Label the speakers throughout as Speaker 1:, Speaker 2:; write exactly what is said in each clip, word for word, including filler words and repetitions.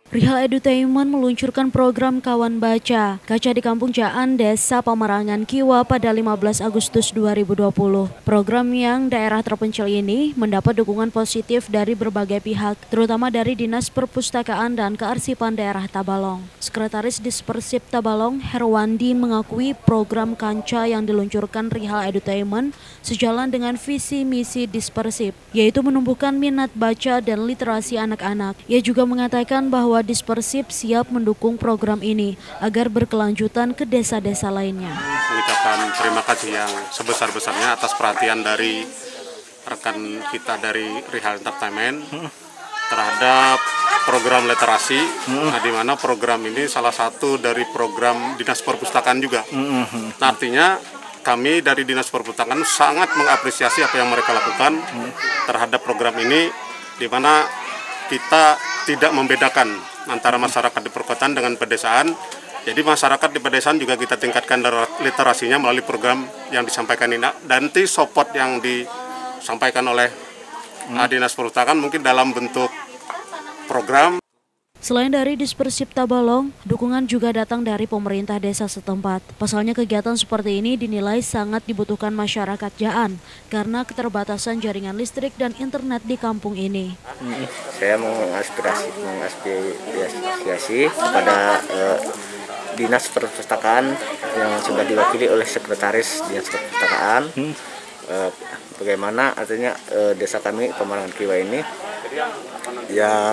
Speaker 1: Rihal Edutainment meluncurkan program Kawan Baca, Kaca di Kampung Jaan, Desa Pamarangan Kiwa pada lima belas Agustus dua ribu dua puluh. Program yang daerah terpencil ini mendapat dukungan positif dari berbagai pihak, terutama dari Dinas Perpustakaan dan Kearsipan Daerah Tabalong. Sekretaris Dispersip Tabalong, Herwandi, mengakui program Kanca yang diluncurkan Rihal Edutainment sejalan dengan visi misi Dispersip, yaitu menumbuhkan minat baca dan literasi anak-anak. Ia juga mengatakan bahwa Dispersip siap mendukung program ini agar berkelanjutan ke desa-desa lainnya.
Speaker 2: Mengucapkan terima kasih yang sebesar-besarnya atas perhatian dari rekan kita dari Rihal Entertainment terhadap program literasi, nah, di mana program ini salah satu dari program Dinas Perpustakaan juga. Nah, artinya kami dari Dinas Perpustakaan sangat mengapresiasi apa yang mereka lakukan terhadap program ini, di mana kita tidak membedakan antara masyarakat di perkotaan dengan pedesaan. Jadi masyarakat di pedesaan juga kita tingkatkan literasinya melalui program yang disampaikan ini. Dan nanti support yang disampaikan oleh hmm. Dinas Perpustakaan mungkin dalam bentuk program.
Speaker 1: Selain dari Dispersip Tabalong, dukungan juga datang dari pemerintah desa setempat. Pasalnya kegiatan seperti ini dinilai sangat dibutuhkan masyarakat Jaan karena keterbatasan jaringan listrik dan internet di kampung ini.
Speaker 3: Saya mengaspirasi, mengaspirasi kepada eh, Dinas Perpustakaan yang sudah diwakili oleh Sekretaris Dinas Perpustakaan. Hmm. Eh, bagaimana artinya eh, desa kami Pamarangan Kiwa ini yang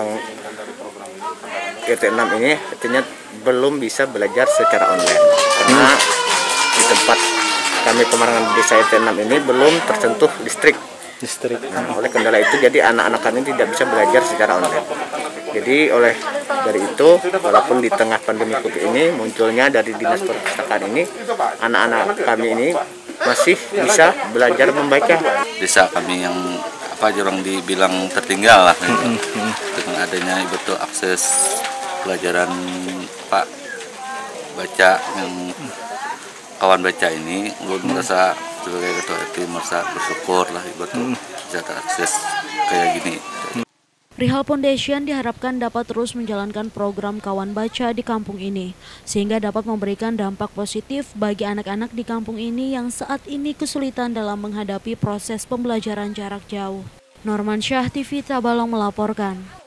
Speaker 3: R T enam ini artinya belum bisa belajar secara online karena di tempat kami Pemarangan desa R T enam ini belum tersentuh listrik. Listrik. Nah, oleh kendala itu jadi anak-anak kami tidak bisa belajar secara online. Jadi oleh dari itu walaupun di tengah pandemi Covid ini munculnya dari Dinas Perpustakaan ini anak-anak kami ini masih bisa belajar membaca.
Speaker 4: Desa kami yang apa jarang dibilang tertinggal lah gitu. Dengan adanya betul akses pelajaran Pak baca yang kawan baca ini, gue merasa sebagai ketua R T merasa bersyukur lah betul bisa akses kayak gini.
Speaker 1: Rihal Foundation diharapkan dapat terus menjalankan program Kawan Baca di kampung ini, sehingga dapat memberikan dampak positif bagi anak-anak di kampung ini yang saat ini kesulitan dalam menghadapi proses pembelajaran jarak jauh. Norman Syah, T V Tabalong melaporkan.